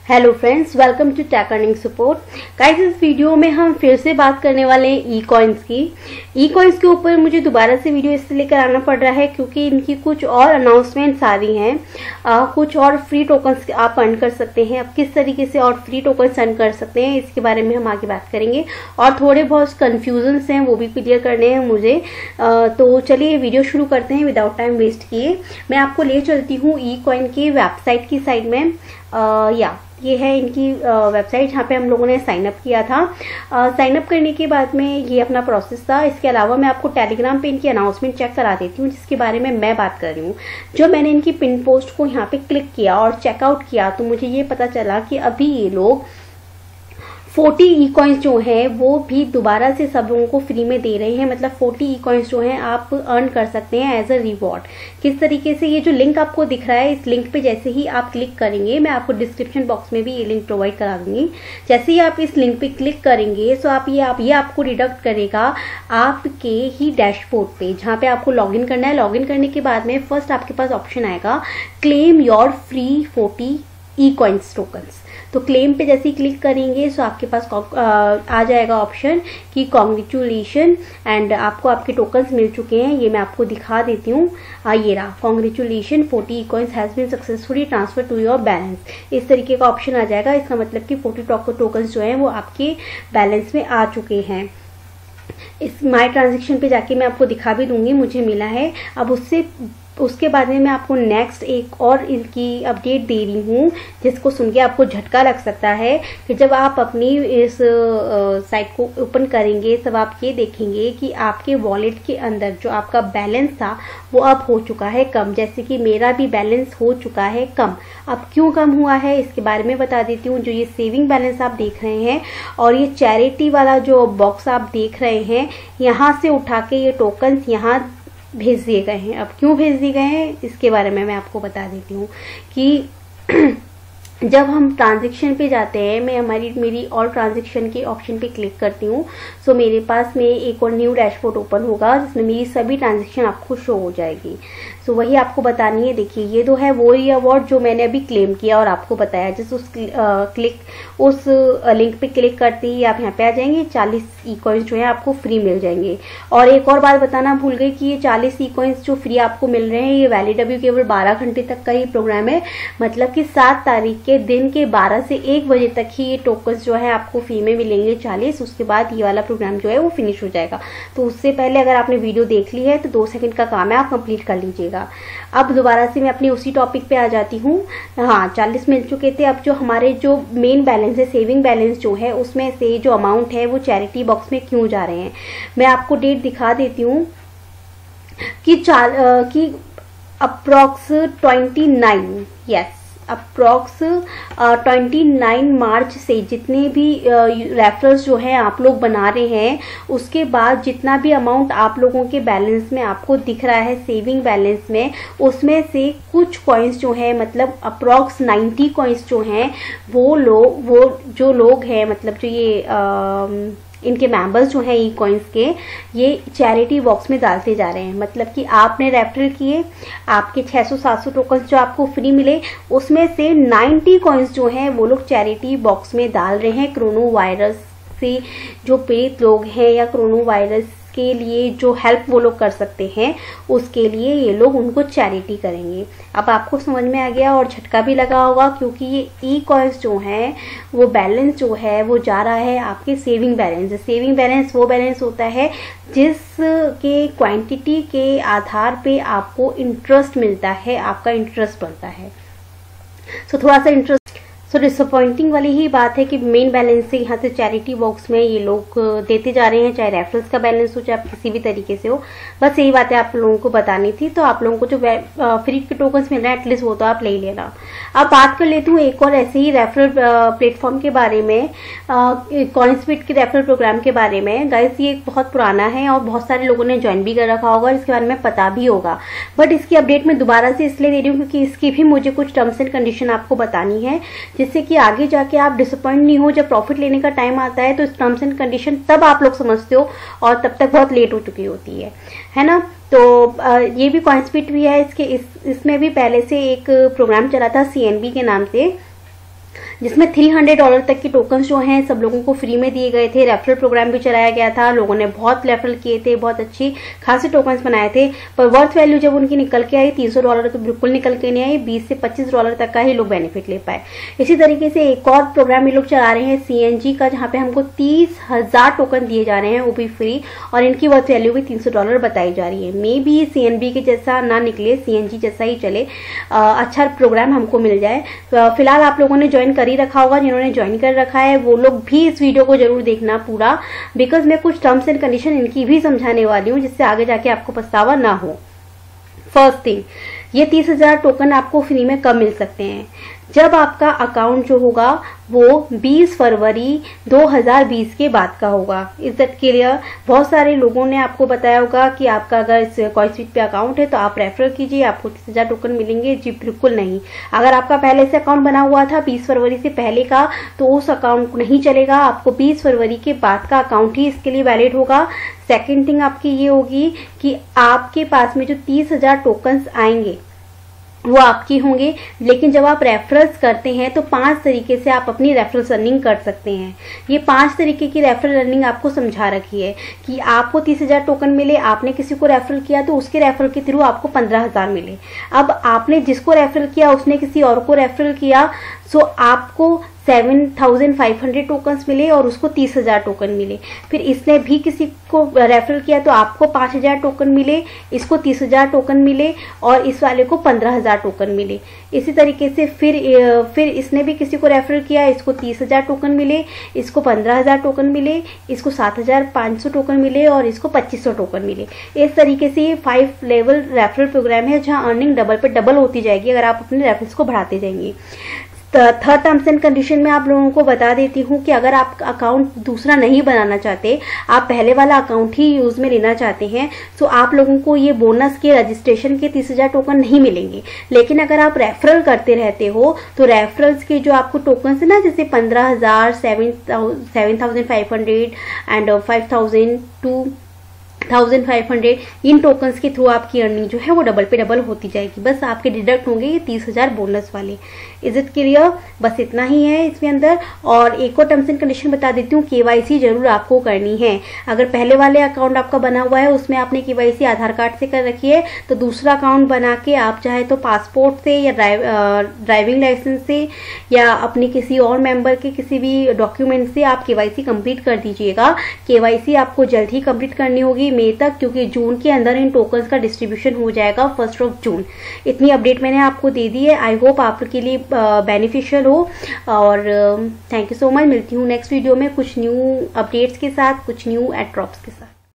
Hello friends, welcome to tech earning support. Guys, इस video में हम फिर से बात करने वाले हैं ई कॉइन्स की। ई कॉइन्स के ऊपर मुझे दोबारा से वीडियो इसलिए लेकर आना पड़ रहा है क्योंकि इनकी कुछ और अनाउंसमेंट्स आ रही हैं। कुछ और फ्री टोकन्स आप अर्न कर सकते हैं। अब किस तरीके से और फ्री टोकन्स अर्न कर सकते हैं इसके बारे में हम आगे बात करेंगे, और थोड़े बहुत कन्फ्यूजन्स हैं वो भी क्लियर करने हैं मुझे। तो चलिए वीडियो शुरू करते हैं विदाउट टाइम वेस्ट किए। मैं आपको ले चलती हूँ ई कॉइन की वेबसाइट की साइड में। ये है इनकी वेबसाइट जहाँ पे हम लोगों ने साइन अप किया था। साइन अप करने के बाद में ये अपना प्रोसेस था। इसके अलावा मैं आपको टेलीग्राम पे इनकी अनाउंसमेंट चेक करा देती हूँ जिसके बारे में मैं बात कर रही हूँ। जब मैंने इनकी पिन पोस्ट को यहाँ पे क्लिक किया और चेकआउट किया तो मुझे ये पता चला कि अभी ये लोग 40 ई कॉइन्स जो है वो भी दोबारा से सब लोगों को फ्री में दे रहे हैं। मतलब 40 ई कॉइन्स जो हैं आप अर्न कर सकते हैं एज अ रिवॉर्ड। किस तरीके से, ये जो लिंक आपको दिख रहा है इस लिंक पे जैसे ही आप क्लिक करेंगे, मैं आपको डिस्क्रिप्शन बॉक्स में भी ये लिंक प्रोवाइड करा दूंगी। जैसे ही आप इस लिंक पे क्लिक करेंगे तो ये आपको डिडक्ट करेगा आपके ही डैशबोर्ड पे, जहाँ पे आपको लॉग इन करना है। लॉग इन करने के बाद में फर्स्ट आपके पास ऑप्शन आएगा claim your free 40 E coins tokens. तो क्लेम पे जैसे ही क्लिक करेंगे तो आपके पास आ जाएगा ऑप्शन कि कॉन्ग्रेचुलेशन एंड आपको आपके टोकन्स मिल चुके हैं। ये मैं आपको दिखा देती हूँ। ये रहा, congratulation 40 E coins has been successfully transfer to your balance. इस तरीके का ऑप्शन आ जाएगा। इसका मतलब कि 40 टोकन्स जो हैं वो आपके बैलेंस में आ चुके हैं। इस माई ट्रांजेक्शन पे जाके मैं आपको दिखा भी दूंगी मुझे मिला है। अब उसके बाद में मैं आपको नेक्स्ट एक और इनकी अपडेट दे रही हूँ जिसको सुन के आपको झटका लग सकता है कि जब आप अपनी इस साइट को ओपन करेंगे तब आप ये देखेंगे कि आपके वॉलेट के अंदर जो आपका बैलेंस था वो अब हो चुका है कम। जैसे कि मेरा भी बैलेंस हो चुका है कम। अब क्यों कम हुआ है इसके बारे में बता देती हूँ। जो ये सेविंग बैलेंस आप देख रहे हैं और ये चैरिटी वाला जो बॉक्स आप देख रहे हैं, यहाँ से उठा के ये टोकन्स यहाँ भेज दिए गए हैं। अब क्यों भेज दिए गए हैं इसके बारे में मैं आपको बता देती हूँ कि जब हम ट्रांजैक्शन पे जाते हैं, मेरी और ट्रांजैक्शन के ऑप्शन पे क्लिक करती हूँ तो मेरे पास में एक और न्यू डैशबोर्ड ओपन होगा जिसमें मेरी सभी ट्रांजैक्शन आपको शो हो जाएगी। तो वही आपको बतानी है। देखिए, ये तो है वो ही अवार्ड जो मैंने अभी क्लेम किया और आपको बताया। जिस उस लिंक पे क्लिक करते ही आप यहाँ पे आ जाएंगे। 40 ई कॉइन्स जो है आपको फ्री मिल जाएंगे। और एक और बात बताना भूल गई कि ये 40 ई कॉइन्स जो फ्री आपको मिल रहे हैं ये वैलिड अभी केवल 12 घंटे तक का ही प्रोग्राम है। मतलब कि 7 तारीख के दिन के 12 से 1 बजे तक ही ये टोकन्स जो है आपको फ्री में मिलेंगे 40। उसके बाद ये वाला प्रोग्राम जो है वो फिनिश हो जाएगा। तो उससे पहले अगर आपने वीडियो देख ली है तो 2 सेकंड का काम है, आप कंप्लीट कर लीजिएगा। अब दोबारा से मैं अपनी उसी टॉपिक पे आ जाती हूँ। हाँ, 40 मिल चुके थे। अब जो हमारे जो मेन बैलेंस है, सेविंग बैलेंस जो है, उसमें से जो अमाउंट है वो चैरिटी बॉक्स में क्यों जा रहे हैं मैं आपको डेट दिखा देती हूँ कि अप्रॉक्स 29 मार्च से जितने भी रेफरल्स जो है आप लोग बना रहे हैं, उसके बाद जितना भी अमाउंट आप लोगों के बैलेंस में आपको दिख रहा है सेविंग बैलेंस में, उसमें से कुछ कॉइन्स जो है, मतलब अप्रॉक्स 90 कॉइन्स जो हैं वो जो लोग हैं, मतलब जो ये इनके मेंबर्स जो हैं ई कॉइन्स के, ये चैरिटी बॉक्स में डालते जा रहे हैं। मतलब कि आपने रेफरल किए, आपके 600-700 टोकन्स जो आपको फ्री मिले, उसमें से 90 कॉइन्स जो हैं वो लोग चैरिटी बॉक्स में डाल रहे हैं। कोरोना वायरस से जो पीड़ित लोग हैं या कोरोना वायरस के लिए जो हेल्प वो लोग कर सकते हैं, उसके लिए ये लोग उनको चैरिटी करेंगे। अब आपको समझ में आ गया और झटका भी लगा होगा क्योंकि ये ई कॉइन्स जो हैं वो बैलेंस जो है वो जा रहा है आपके सेविंग बैलेंस। सेविंग बैलेंस वो बैलेंस होता है जिसके क्वांटिटी के आधार पे आपको इंटरेस्ट मिलता है, आपका इंटरेस्ट बढ़ता है। सो थोड़ा सा इंटरेस्ट डिसअपॉइंटिंग वाली ही बात है कि मेन बैलेंस से यहाँ से चैरिटी बॉक्स में ये लोग देते जा रहे हैं, चाहे रेफरल्स का बैलेंस हो चाहे किसी भी तरीके से हो। बस यही बात है आप लोगों को बतानी थी। तो आप लोगों को जो फ्री के टोकन्स मिल रहे हैं एटलीस्ट वो तो आप ले ही लेना। अब बात कर लेती हूँ एक और ऐसे ही रेफरल प्लेटफॉर्म के बारे में, कॉइन्सबिट के रेफरल प्रोग्राम के बारे में। गाइस, ये बहुत पुराना है और बहुत सारे लोगों ने ज्वाइन भी कर रखा होगा और इसके बारे में पता भी होगा, बट इसकी अपडेट मैं दोबारा से इसलिए दे रही हूँ क्योंकि इसकी भी मुझे कुछ टर्म्स एंड कंडीशन आपको बतानी है जिससे कि आगे जाके आप डिसअपॉइंट नहीं हो। जब प्रॉफिट लेने का टाइम आता है तो इस टर्म्स एंड कंडीशन तब आप लोग समझते हो और तब तक बहुत लेट हो चुकी होती है ना। तो ये भी कॉइन्सबिट भी है। इसमें भी पहले से एक प्रोग्राम चला था CNB के नाम से। जिसमें $300 तक के टोकन्स जो हैं सब लोगों को फ्री में दिए गए थे। रेफरल प्रोग्राम भी चलाया गया था, लोगों ने बहुत रेफरल किए थे, बहुत अच्छी खासे टोकन्स बनाए थे। पर वर्थ वैल्यू जब उनकी निकल के आई $300 तो बिल्कुल निकल के नहीं आई, $20 से $25 तक का ही लोग बेनिफिट ले पाए। इसी तरीके से एक और प्रोग्राम ये लोग चला रहे हैं CNG का, जहां पे हमको 30,000 टोकन दिए जा रहे हैं, वो भी फ्री, और इनकी वर्थ वैल्यू भी $300 बताई जा रही है। मे बी CNB के जैसा ना निकले, CNG जैसा ही चले, अच्छा प्रोग्राम हमको मिल जाए। तो फिलहाल आप लोगों ने ज्वाइन कर ही रखा होगा, जिन्होंने ज्वाइन कर रखा है वो लोग भी इस वीडियो को जरूर देखना पूरा, बिकॉज मैं कुछ टर्म्स एंड कंडीशन इनकी भी समझाने वाली हूँ, जिससे आगे जाके आपको पछतावा ना हो। फर्स्ट थिंग, ये 30,000 टोकन आपको फ्री में कब मिल सकते हैं? जब आपका अकाउंट जो होगा वो 20 फरवरी 2020 के बाद का होगा। Is that clear? बहुत सारे लोगों ने आपको बताया होगा कि आपका अगर इस कॉइनस्विच पे अकाउंट है तो आप रेफर कीजिए, आपको 30,000 टोकन मिलेंगे। जी बिल्कुल नहीं। अगर आपका पहले से अकाउंट बना हुआ था 20 फरवरी से पहले का, तो उस अकाउंट को नहीं चलेगा, आपको 20 फरवरी के बाद का अकाउंट ही इसके लिए वैलिड होगा। सेकेंड थिंग आपकी ये होगी कि आपके पास में जो 30,000 टोकन्स आएंगे वो आपकी होंगे, लेकिन जब आप रेफरल्स करते हैं तो 5 तरीके से आप अपनी रेफरल्स अर्निंग कर सकते हैं। ये 5 तरीके की रेफरल अर्निंग आपको समझा रखी है कि आपको 30,000 टोकन मिले, आपने किसी को रेफरल किया तो उसके रेफरल के थ्रू आपको 15,000 मिले। अब आपने जिसको रेफरल किया उसने किसी और को रेफरल किया, सो आपको 7,500 टोकन्स मिले और उसको 30,000 टोकन मिले। फिर इसने भी किसी को रेफरल किया तो आपको 5,000 टोकन मिले, इसको 30,000 टोकन मिले और इस वाले को 15,000 टोकन मिले। इसी तरीके से फिर इसने भी किसी को रेफरल किया, इसको 30,000 टोकन मिले, इसको 15,000 टोकन मिले, इसको 7,500 टोकन मिले और इसको 2,500 टोकन मिले। इस तरीके से ये 5 लेवल रेफरल प्रोग्राम है, जहां अर्निंग डबल पे डबल होती जाएगी अगर आप अपने रेफरल्स को बढ़ाते जाएंगे। थर्ड टर्म्स एंड कंडीशन में आप लोगों को बता देती हूँ कि अगर आप अकाउंट दूसरा नहीं बनाना चाहते, आप पहले वाला अकाउंट ही यूज में लेना चाहते हैं, तो आप लोगों को ये बोनस के रजिस्ट्रेशन के 30,000 टोकन नहीं मिलेंगे। लेकिन अगर आप रेफरल करते रहते हो तो रेफरल्स के जो आपको टोकन है ना, जैसे 15,000, 7,500 एंड 5,000 to 1,500, इन टोकन्स के थ्रू आपकी अर्निंग जो है वो डबल पे डबल होती जाएगी। बस आपके डिडक्ट होंगे ये 30,000 बोनस वाले। Is it clear? बस इतना ही है इसके अंदर। और एक और टर्म्स एंड कंडीशन बता देती हूँ, KYC जरूर आपको करनी है। अगर पहले वाले अकाउंट आपका बना हुआ है उसमें आपने KYC आधार कार्ड से कर रखी है, तो दूसरा अकाउंट बना के आप चाहे तो पासपोर्ट से या ड्राइविंग लाइसेंस से या अपने किसी और मेंबर के किसी भी डॉक्यूमेंट से आप KYC कंप्लीट कर दीजिएगा। KYC आपको जल्द ही कंप्लीट करनी होगी मई तक, क्योंकि जून के अंदर इन टोकन्स का डिस्ट्रीब्यूशन हो जाएगा 1 जून। इतनी अपडेट मैंने आपको दे दी है। आई होप आपके लिए बेनिफिशियल हो और थैंक यू सो मच। मिलती हूँ नेक्स्ट वीडियो में कुछ न्यू अपडेट्स के साथ, कुछ न्यू एड ड्रॉप्स के साथ।